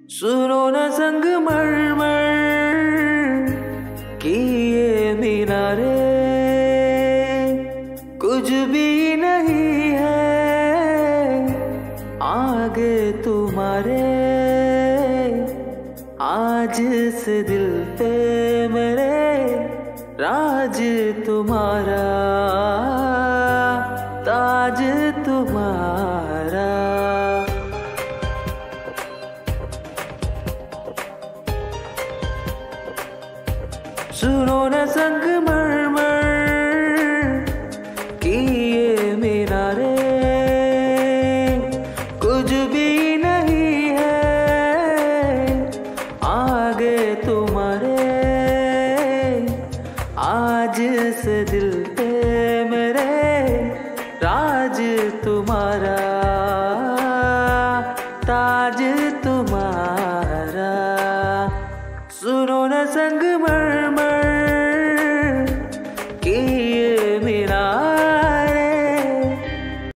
सुनो न संगमरमर की ये मीनारे, कुछ भी नहीं है आगे तुम्हारे। आज से दिल पे मेरे राज तुम्हारा, ताज तुम्हारा। सुनो न संगमरमर की ये मीनारे, कुछ भी नहीं है आगे तुम्हारे। आज से दिल पे मेरे राज तुम्हारा, ताज तुम्हारा। सुनो न संगमरमर की ये